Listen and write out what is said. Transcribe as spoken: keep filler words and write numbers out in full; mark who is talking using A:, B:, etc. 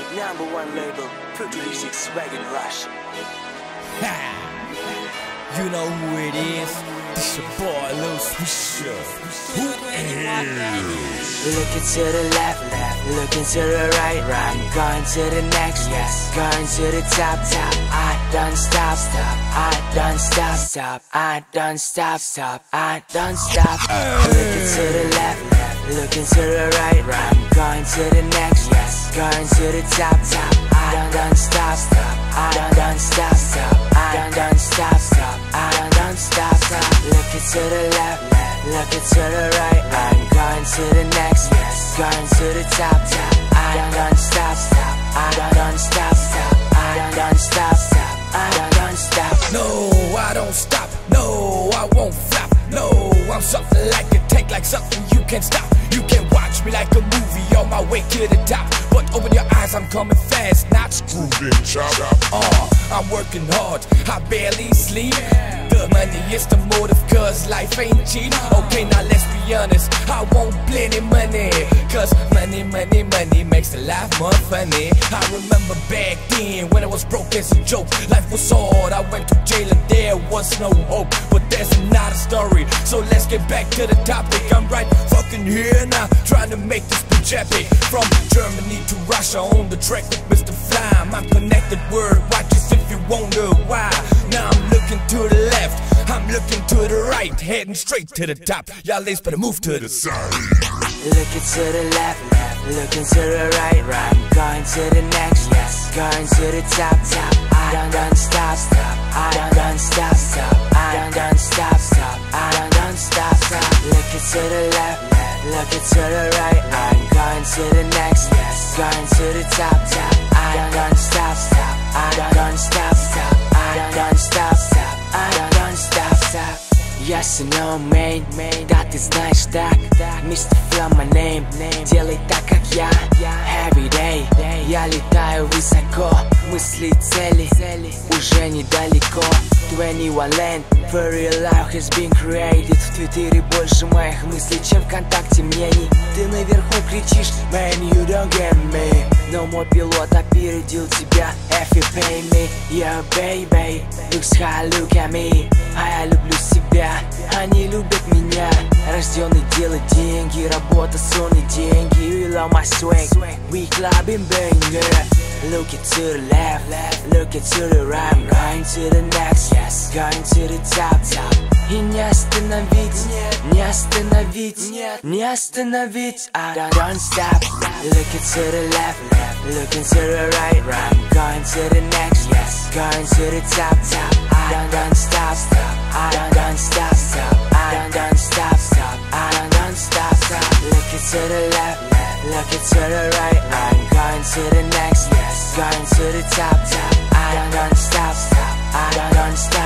A: Number one label, producing swag in Russia.
B: Ha! You know who it is? It's your boy Lil Swisher. Who is?
A: Looking to the left, left, looking to the right, right. Going to the next, yes. Going to the top, top. I don't stop, stop. I don't stop, stop. I don't stop, stop. I don't stop. Looking to the left, left, looking to the right, right. Going to the next, yes. Going to the top, top. I don't, don't stop, stop. I don't, don't stop, stop. I don't, don't stop, stop. I don't, don't stop, stop. Looking to the left, left, looking to the right, right. Going to the next, yes. Going to the top, top. I don't, don't stop, stop. I don't, don't stop, stop. I don't, don't stop, stop. I don't, don't stop.
B: No, I don't stop. No, I won't flop. No, I'm something like a tank, like something you can't stop. You can watch me like a movie on my way to the top. But open your eyes, I'm coming fast, not screwed in, chop. Uh, I'm working hard, I barely sleep. The money is the motive, cause life ain't cheap. Okay, now let's be honest, I want plenty money. Cause money, money, money makes the life more funny. I remember back then, when I was broke as a joke. Life was hard, I went to jail and there was no hope. But there's another story, so let's get back to the topic. I'm right fucking here now, trying to make this bitch epic. From Germany to Russia, on the track with Mister Flam. I'm connected worldwide, just if you wonder why. Now I'm looking to the left, I'm looking to the right, heading straight to the top. Y'all ladies better move to the side.
A: Looking to the left, left, looking to the right, right. Going to the next, yes. Going to the top, top. I don't, don't stop, stop. I don't, don't stop, stop. I don't, don't stop, stop. I don't, don't stop, stop. Looking to the left, left, looking to the right, right. Going to the next, yes. Going to the top, top. I don't, don't stop, stop. I don't, don't stop, stop. I don't, don't stop, stop. I don't, don't stop, stop. Yes and no, main, да ты знаешь так. Мистер Flam, my name, делай так, как я. Every day, я летаю высоко. Мысли, цели, уже недалеко. twenty-one land, for real life has been created. В Твиттере больше моих мыслей, чем ВКонтакте мнений. Ты наверху кричишь, man, you don't get me. Но мой пилот опередил тебя, if you pay me. Yeah, baby, looks high, look at me. А я люблю себя, они любят меня. Рожденный делать деньги, работа, сон и деньги. You love my swag, we clubbing, baby. Look it to the left, look it to the right. I'm going to the next, yes, going to the top, top. И не остановить, не остановить, не остановить. I don't, don't stop. Look it to the left, left, looking to the right, right. I'm going to the next, yes, going to the top, top. I don't, don't stop, stop. I don't, don't stop, stop. I don't, don't stop, stop. I don't, don't stop, stop. Look it to the left, left, look it to the right, right. I'm going to the next, yes, going to the top, top. I don't, don't stop, stop. I don't, don't stop.